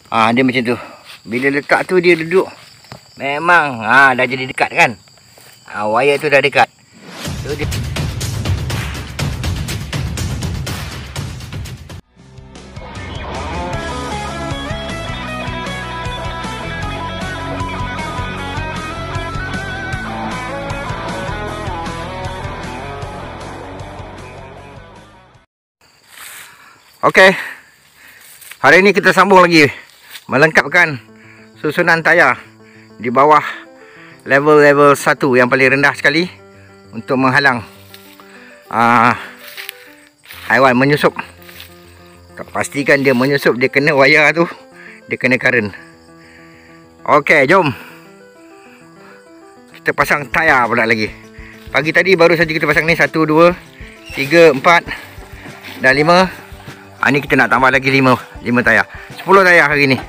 Dia macam tu. Bila letak tu dia duduk. Memang dah jadi dekat kan. Wayar tu dah dekat. So dia Okey. Hari ini kita sambung lagi melengkapkan susunan tayar di bawah level 1 yang paling rendah sekali untuk menghalang haiwan menyusup. Pastikan dia menyusup, dia kena wayar tu, dia kena current. Okey, jom kita pasang tayar pula lagi. Pagi tadi baru saja kita pasang ni 1, 2, 3, 4 dan 5. Ni kita nak tambah lagi 5 tayar. 10 tayar hari ni.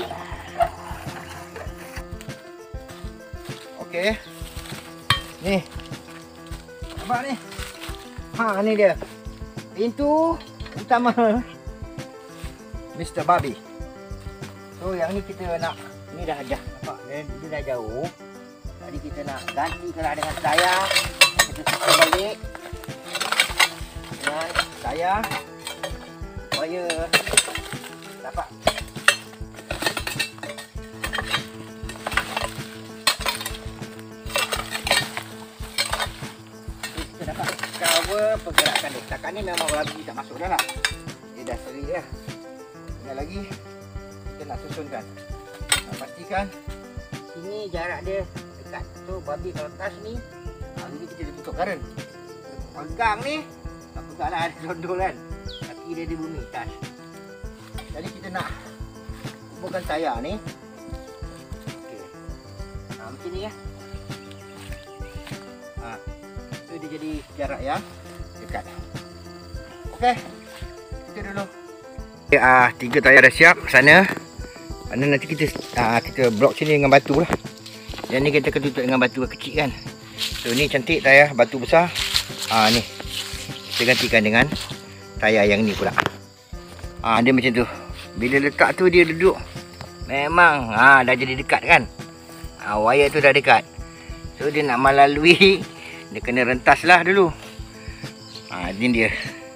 Okey. Ni. Nampak ni? Ni dia. Pintu utama Mr. Barbie. So yang ni kita nak, ni dah nampak dia dah jauh. Tadi kita nak ganti dengan tayar. Kita susun balik dengan tayar supaya dapat kita dapat cover pergerakan dia. Setakat ni memang Barbie tak masuk dah lah. Dia dah seri dah. Tinggal lagi kita nak susunkan. Nak pastikan sini jarak dia dekat. So Barbie kalau touch ni, ini kita dia tutup current. Pegang ni, tak pegang lah, ada condol kan. Kaki dia di bumi, touch. Jadi kita nak kumpulkan tayar ni. Okey. Macam ni ya. So dia jadi jarak yang dekat. Okey. Kita dulu. Tiga tayar dah siap sana. Mana nanti kita blok sini dengan batu lah. Yang ni kita tutup dengan batu kecil kan. So ni cantik tayar batu besar. Ni. Kita gantikan dengan tayar yang ni pula. Dia macam tu. Bila letak tu dia duduk. Memang dah jadi dekat kan. Wayar tu dah dekat. So dia nak melalui, dia kena rentas lah dulu. Ini dia.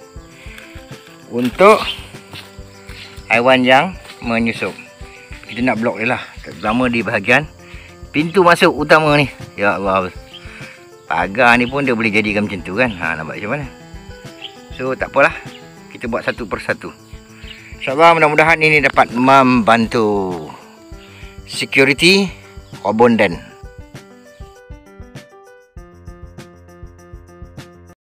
Untuk haiwan yang menyusup. Kita nak blok dia lah. Terutama di bahagian pintu masuk utama ni. Ya Allah. Pagar ni pun dia boleh jadikan macam tu kan. Nampak macam mana. So tak apalah. Kita buat satu persatu. InsyaAllah mudah-mudahan ini dapat membantu security Kobondan.